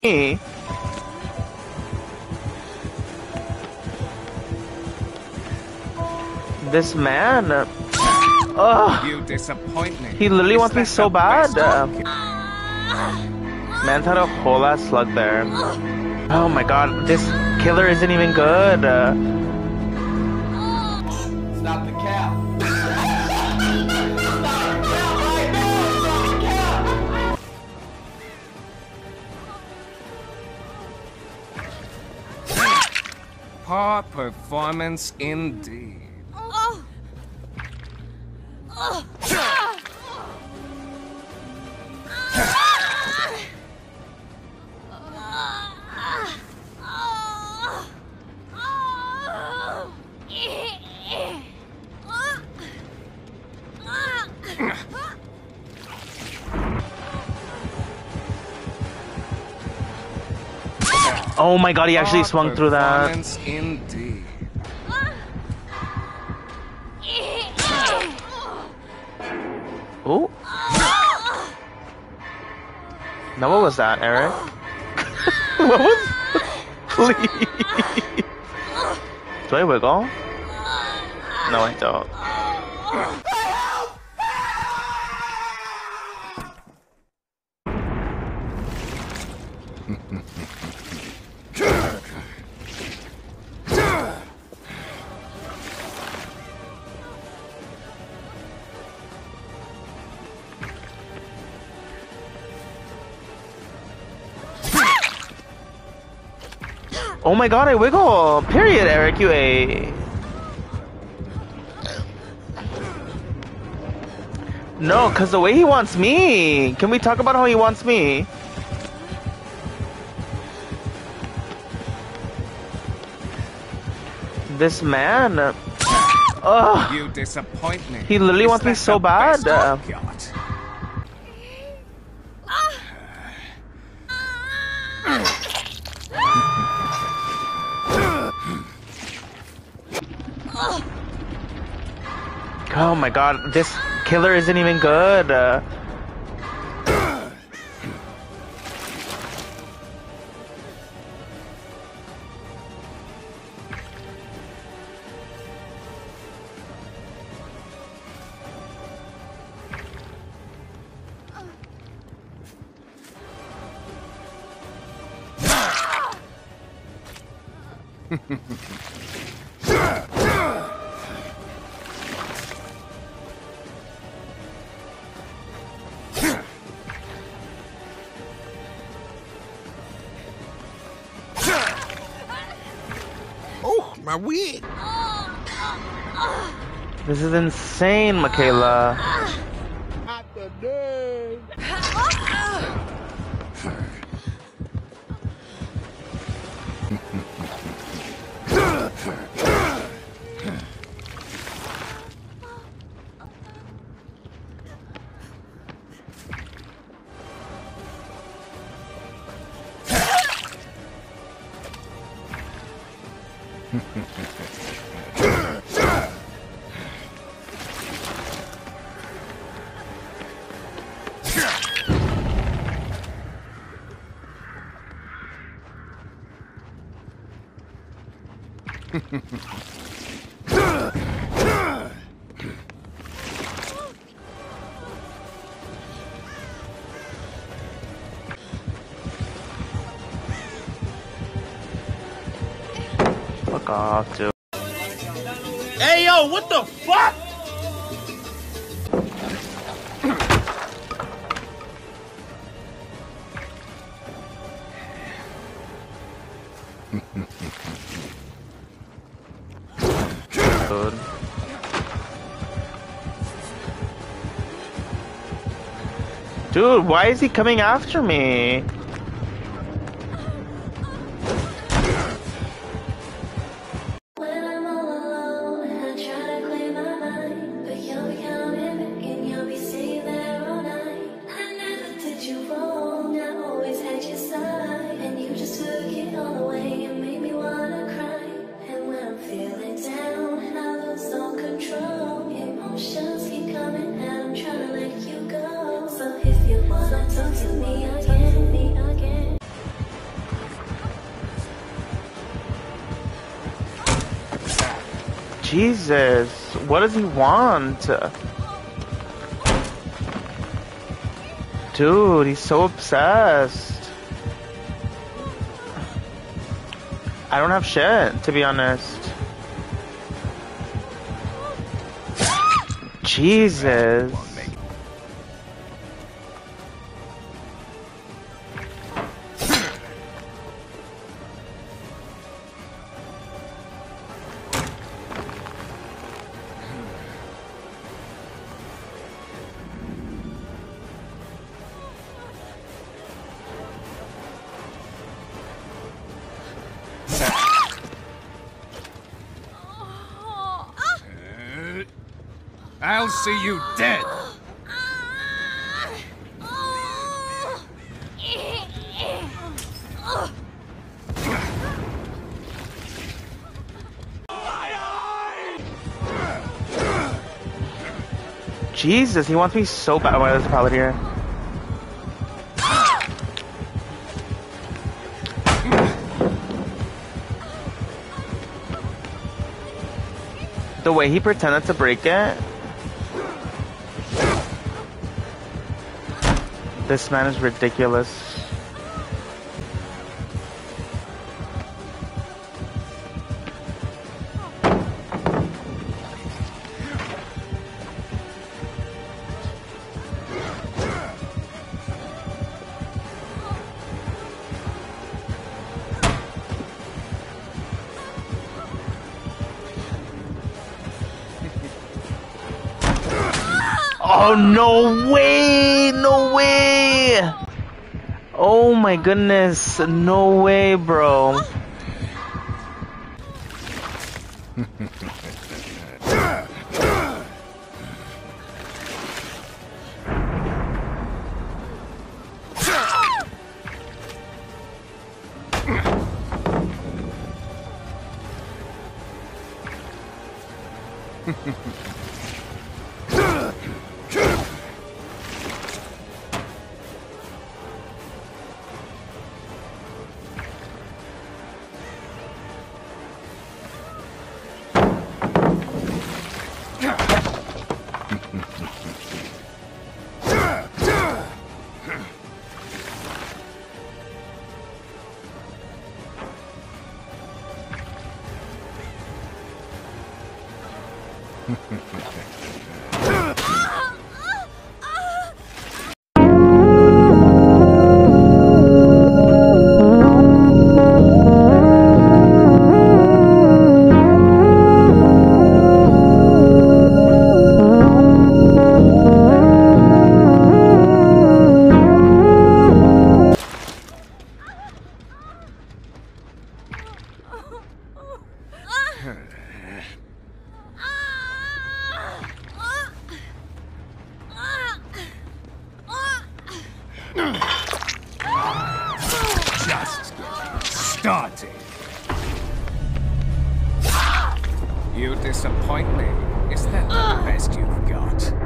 me. This man. You disappoint me. He literally wants me so bad. Man's had a whole ass slug there. Oh my god, this killer isn't even good. Stop the cap. Poor performance indeed. Oh my god, he actually swung through that. Performance indeed. Oh. Now what was that, Eric? What was? Please. Do I wiggle? No, I don't. Oh my god, I wiggle! Period, Eric, you a... No, cause the way he wants me! Can we talk about how he wants me? This man... Ugh! You disappoint me. He literally wants me so bad. Oh my god, this killer isn't even good. Oh, my wig. This is insane, Michaela. Not the day. Fuck off, dude. Hey, yo, what the fuck? Dude. Dude, why is he coming after me? When I'm all alone, I try to clear my mind, but you'll be coming and you'll be sitting there all night. I never did you wrong, I always had your side, and you just took it all away and made me wanna cry. And when I'm feeling down, I lose all control. Emotions keep coming and I'm trying to let you go. So if you wanna talk to me again, Jesus, what does he want? Dude, he's so obsessed. I don't have shit, to be honest. Jesus. I'll see you dead. Jesus, he wants me so bad. Why there's a pallet here? The way he pretended to break it. This man is ridiculous. Oh, no way! No way! Oh my goodness, no way, bro. Just getting started. You disappoint me. Is that the best you've got?